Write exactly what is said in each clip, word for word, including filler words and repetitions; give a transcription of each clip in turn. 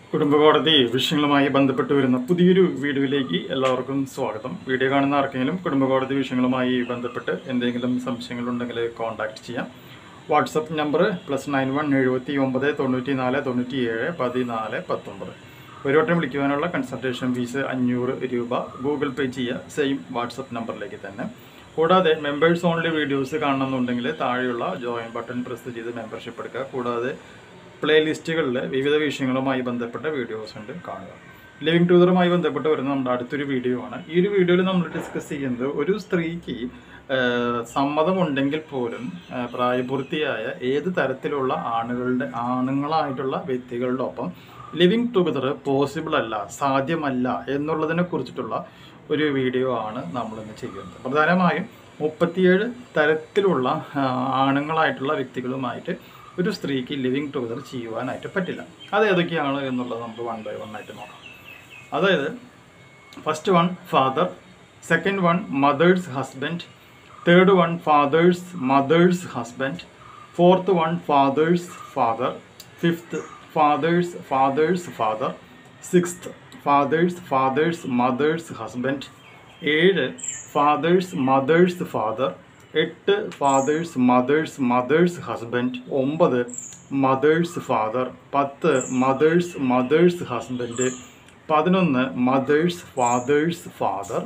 കുടുംബകോടതി വിഷയങ്ങളുമായി ബന്ധപ്പെട്ട് വരുന്ന പുതിയൊരു വീഡിയോയിലേക്ക് എല്ലാവർക്കും സ്വാഗതം. വീഡിയോ കാണുന്ന ആർക്കെങ്കിലും കുടുംബകോടതി വിഷയങ്ങളുമായി ബന്ധപ്പെട്ട് എന്തെങ്കിലും സംശയങ്ങളുണ്ടെങ്കിൽ കോൺടാക്ട് ചെയ്യാം. WhatsApp number plus nine one എഴുപത്തി ഒമ്പത് തൊണ്ണൂറ്റി നാല് തൊണ്ണൂറ്റി ഏഴ് പതിനാല് പത്തൊമ്പത്. ഒരു വട്ടം വിളിക്കുവാനുള്ള കൺസൾട്ടേഷൻ ഫീസ് അഞ്ഞൂറ് രൂപ. ഗൂഗിൾ പേ ചെയ്യുക സെയിം വാട്സപ്പ് നമ്പറിലേക്ക് തന്നെ. കൂടാതെ മെമ്പേഴ്സ് ഓൺലി വീഡിയോസ് കാണണമെന്നുണ്ടെങ്കിൽ താഴെയുള്ള ജോയിൻ ബട്ടൺ പ്രസ് ചെയ്ത് മെമ്പർഷിപ്പ് എടുക്കുക. കൂടാതെ പ്ലേലിസ്റ്റുകളിൽ വിവിധ വിഷയങ്ങളുമായി ബന്ധപ്പെട്ട വീഡിയോസ് ഉണ്ട്, കാണുക. ലിവിങ് ടുഗദറുമായി ബന്ധപ്പെട്ട് വരുന്ന നമ്മുടെ അടുത്തൊരു വീഡിയോ ആണ്. ഈ ഒരു വീഡിയോയിൽ നമ്മൾ ഡിസ്കസ് ചെയ്യുന്നത് ഒരു സ്ത്രീക്ക് സമ്മതമുണ്ടെങ്കിൽ പോലും പ്രായപൂർത്തിയായ ഏത് തരത്തിലുള്ള ആണുങ്ങളുടെ ആണുങ്ങളായിട്ടുള്ള വ്യക്തികളുടെ ഒപ്പം ലിവിങ് ടുഗദർ പോസിബിൾ അല്ല, സാധ്യമല്ല എന്നുള്ളതിനെ കുറിച്ചിട്ടുള്ള ഒരു വീഡിയോ ആണ് നമ്മളിന്ന് ചെയ്യുന്നത്. പ്രധാനമായും മുപ്പത്തിയേഴ് തരത്തിലുള്ള ആണുങ്ങളായിട്ടുള്ള വ്യക്തികളുമായിട്ട് ഒരു സ്ത്രീക്ക് ലിവിങ് ടുഗദർ ചെയ്യുവാനായിട്ട് പറ്റില്ല. അത് ഏതൊക്കെയാണ് എന്നുള്ളത് നമുക്ക് വൺ ബൈ വൺ ആയിട്ട് നോക്കാം. അതായത് first one father, second one mother's husband, third one father's mother's husband, fourth one father's father, fifth father's father's father, sixth father's father's mother's husband, ഏഴ് ഫാദേഴ്സ് മദേഴ്സ് ഫാദർ, എട്ട് father's mother's mother's husband, ഒമ്പത് mother's father, പത്ത് mother's mother's husband, പതിനൊന്ന് mother's father's father,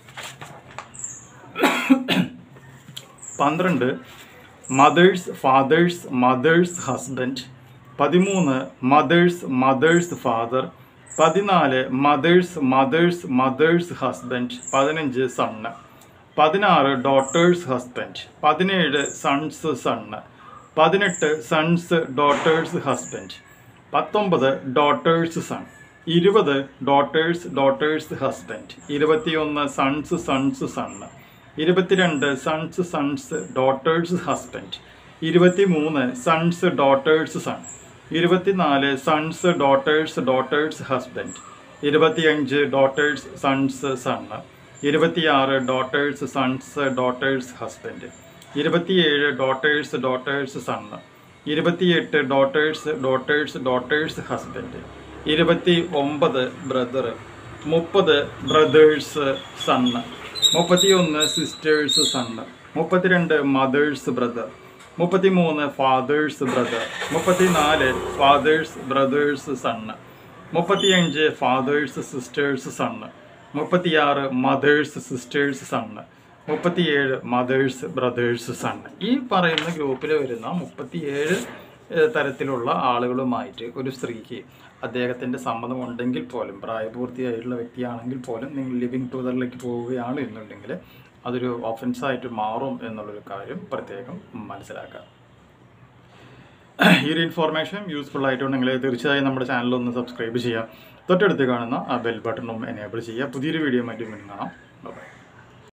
പന്ത്രണ്ട് mother's father's mother's husband, പതിമൂന്ന് mother's mother's father, പതിനാല് mother's mother's mother's husband, പതിനഞ്ച് son, പതിനാറ് ഡോട്ടേഴ്സ് ഹസ്ബൻഡ്, പതിനേഴ് സൺസ് സണ്ണ്, പതിനെട്ട് സൺസ് ഡോട്ടേഴ്സ് ഹസ്ബൻഡ്, പത്തൊമ്പത് ഡോട്ടേഴ്സ് സൺ, ഇരുപത് ഡോട്ടേഴ്സ് ഡോട്ടേഴ്സ് ഹസ്ബൻഡ്, ഇരുപത്തിയൊന്ന് സൺസ് സൺസ് സണ്ണ്, ഇരുപത്തിരണ്ട് സൺസ് സൺസ് ഡോട്ടേഴ്സ് ഹസ്ബൻഡ്, ഇരുപത്തി മൂന്ന് സൺസ് ഡോട്ടേഴ്സ് സൺ, ഇരുപത്തിനാല് സൺസ് ഡോട്ടേഴ്സ് ഡോട്ടേഴ്സ് ഹസ്ബൻഡ്, ഇരുപത്തിയഞ്ച് ഡോട്ടേഴ്സ് സൺസ് സണ്ണ്, ഇരുപത്തിയാറ് ഡോട്ടേഴ്സ് സൺസ് ഡോട്ടേഴ്സ് ഹസ്ബൻഡ്, ഇരുപത്തിയേഴ് ഡോട്ടേഴ്സ് ഡോട്ടേഴ്സ് സണ്ണ്, ഇരുപത്തിയെട്ട് ഡോട്ടേഴ്സ് ഡോട്ടേഴ്സ് ഡോട്ടേഴ്സ് ഹസ്ബൻഡ്, ഇരുപത്തി ഒമ്പത് ബ്രദർ, മുപ്പത് ബ്രദേഴ്സ് സണ്ണ്, മുപ്പത്തിയൊന്ന് സിസ്റ്റേഴ്സ് സണ്ണ്, മുപ്പത്തിരണ്ട് മദേഴ്സ് ബ്രദർ, മുപ്പത്തിമൂന്ന് ഫാദേഴ്സ് ബ്രദർ, മുപ്പത്തിനാല് ഫാദേഴ്സ് ബ്രദേഴ്സ് സണ്ണ്, മുപ്പത്തിയഞ്ച് ഫാദേഴ്സ് സിസ്റ്റേഴ്സ് സണ്ണ്, മുപ്പത്തിയാറ് മദേഴ്സ് സിസ്റ്റേഴ്സ് സണ്ണ്, മുപ്പത്തിയേഴ് മദേഴ്സ് ബ്രദേഴ്സ് സണ്ണ്. ഈ പറയുന്ന ഗ്രൂപ്പിൽ വരുന്ന മുപ്പത്തിയേഴ് തരത്തിലുള്ള ആളുകളുമായിട്ട് ഒരു സ്ത്രീക്ക് അദ്ദേഹത്തിൻ്റെ സമ്മതം ഉണ്ടെങ്കിൽ പോലും, പ്രായപൂർത്തിയായിട്ടുള്ള വ്യക്തിയാണെങ്കിൽ പോലും നിങ്ങൾ ലിവിങ് ടുഗദറിലേക്ക് പോവുകയാണ് എന്നുണ്ടെങ്കിൽ അതൊരു ഓഫൻസായിട്ട് മാറും എന്നുള്ളൊരു കാര്യം പ്രത്യേകം മനസ്സിലാക്കുക. ഈ ഒരു ഇൻഫോർമേഷൻ യൂസ്ഫുൾ ആയിട്ടുണ്ടെങ്കിൽ തീർച്ചയായും നമ്മുടെ ചാനൽ ഒന്ന് സബ്സ്ക്രൈബ് ചെയ്യുക. തൊട്ടടുത്ത് കാണുന്ന ആ ബെൽ ബട്ടണും എനേബിൾ ചെയ്യുക. പുതിയൊരു വീഡിയോ മറ്റും കാണാം.